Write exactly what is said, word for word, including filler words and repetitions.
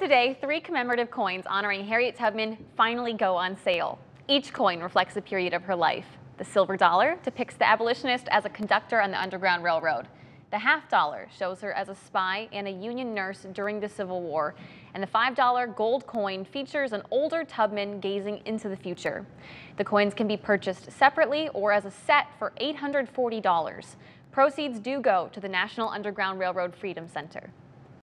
Today, three commemorative coins honoring Harriett Tubman finally go on sale. Each coin reflects a period of her life. The silver dollar depicts the abolitionist as a conductor on the Underground Railroad. The half dollar shows her as a spy and a Union nurse during the Civil War. And the five dollar gold coin features an older Tubman gazing into the future. The coins can be purchased separately or as a set for eight hundred forty dollars. Proceeds do go to the National Underground Railroad Freedom Center.